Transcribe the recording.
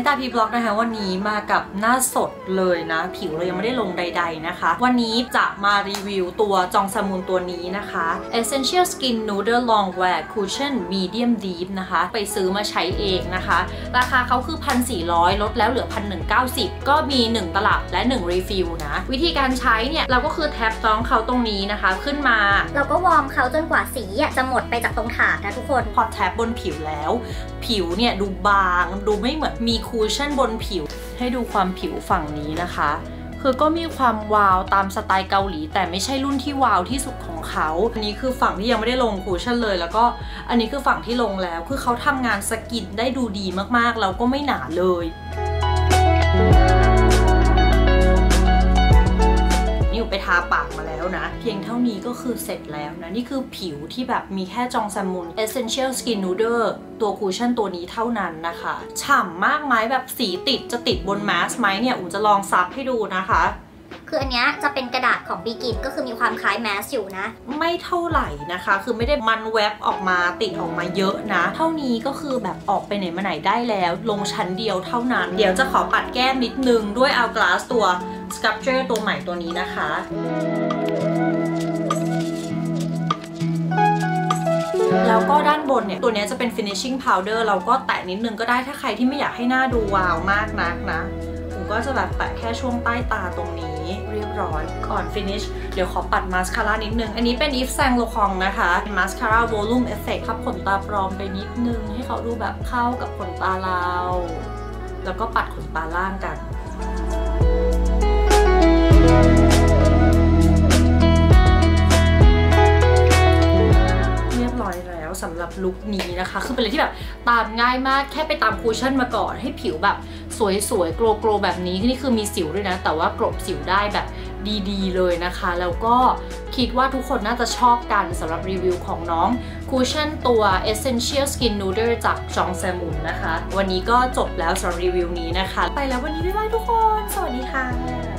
ตาพีบล็อกนะคะวันนี้มากับหน้าสดเลยนะผิวเรายังไม่ได้ลงใดๆนะคะวันนี้จะมารีวิวตัวจองซามูนตัวนี้นะคะ Essential Skin Noodle Long Wear Cushion Medium Deep นะคะไปซื้อมาใช้เองนะคะราคาเขาคือ 1,400 ลดแล้วเหลือ 1,190 ก็มี1ตลับและ1รีฟิลนะวิธีการใช้เนี่ยเราก็คือแท็บน้องเขาตรงนี้นะคะขึ้นมาเราก็วอร์มเขาจนกว่าสีจะหมดไปจากตรงถาดนะทุกคนพอแท็บบนผิวแล้วผิวเนี่ยดูบางดูไม่เหมือนมีคูชั่นบนผิวให้ดูความผิวฝั่งนี้นะคะคือก็มีความวาวตามสไตล์เกาหลีแต่ไม่ใช่รุ่นที่วาวที่สุดของเขาอันนี้คือฝั่งที่ยังไม่ได้ลงคูชั่นเลยแล้วก็อันนี้คือฝั่งที่ลงแล้วคือเขาทำงานสกินได้ดูดีมากๆแล้วก็ไม่หนาเลยนี่ไปทาปากมาแล้วนะเพียงเท่านี้ก็คือเสร็จแล้วนะนี่คือผิวที่แบบมีแค่จองซามุน Essential Skin Noodle ตัวคูชั่นตัวนี้เท่านั้นนะคะฉ่ำมากไหมแบบสีติดจะติดบนแมสไหมเนี่ยอุ่นจะลองซับให้ดูนะคะคืออันนี้จะเป็นกระดาษของบิกินก็คือมีความคล้ายแมสอยู่นะไม่เท่าไหร่นะคะคือไม่ได้มันแวบออกมาติดออกมาเยอะนะเท่านี้ก็คือแบบออกไปไหนมาไหนได้แล้วลงชั้นเดียวเท่านั้นเดี๋ยวจะขอปัดแก้มนิดนึงด้วย Hourglass ตัว Sculpture ตัวใหม่ตัวนี้นะคะแล้วก็ด้านบนเนี่ยตัวนี้จะเป็น finishing powder เราก็แตะนิดนึงก็ได้ถ้าใครที่ไม่อยากให้หน้าดูวาวมากนักนะผมก็จะแบบแตะแค่ช่วงใต้ตาตรงนี้เรียบร้อยก่อน finish เดี๋ยวขอปัดมาสคาร่านิดนึงอันนี้เป็น Yves Saint Laurent นะคะเป็นมาสคาร่า volume effect ทับขนตาปลอมไปนิดนึงให้เขาดูแบบเข้ากับขนตาเราแล้วก็ปัดขนตาล่างกันสำหรับลุคนี้นะคะคือเป็นอะไรที่แบบตามง่ายมากแค่ไปตามคูชั่นมาก่อนให้ผิวแบบสวยๆโกลๆแบบนี้นี่คือมีสิวด้วยนะแต่ว่ากลบสิวได้แบบดีๆเลยนะคะแล้วก็คิดว่าทุกคนน่าจะชอบกันสำหรับรีวิวของน้องคูชั่นตัว Essential Skin Noodle จากจองซามุนนะคะวันนี้ก็จบแล้วสำหรับรีวิวนี้นะคะไปแล้ววันนี้บ๊ายบายทุกคนสวัสดีค่ะ